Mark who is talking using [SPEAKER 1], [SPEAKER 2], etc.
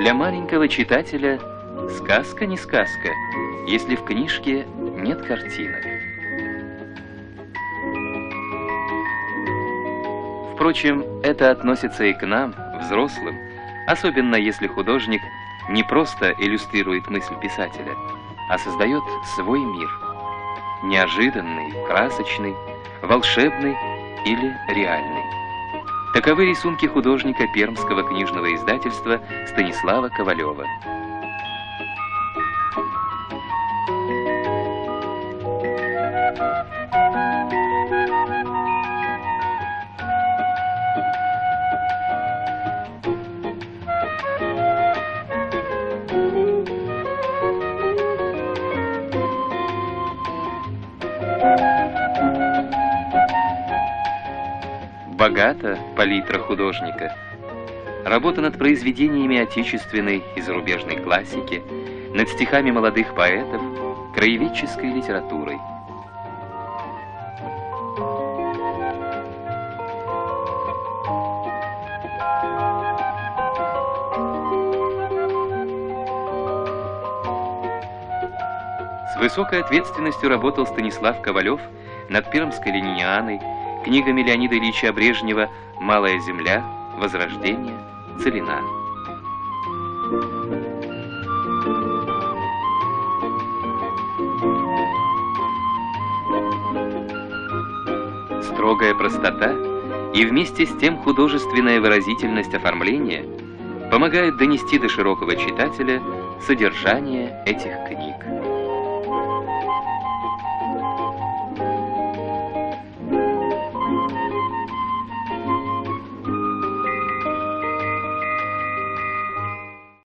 [SPEAKER 1] Для маленького читателя сказка не сказка, если в книжке нет картинок. Впрочем, это относится и к нам, взрослым, особенно если художник не просто иллюстрирует мысль писателя, а создает свой мир. Неожиданный, красочный, волшебный или реальный. Таковы рисунки художника Пермского книжного издательства Станислава Ковалева. Богата палитра художника. Работа над произведениями отечественной и зарубежной классики, над стихами молодых поэтов, краеведческой литературой. С высокой ответственностью работал Станислав Ковалев над пермской линианой, книгами Леонида Ильича Брежнева «Малая земля», «Возрождение», «Целина». Строгая простота и вместе с тем художественная выразительность оформления помогают донести до широкого читателя содержание этих книг.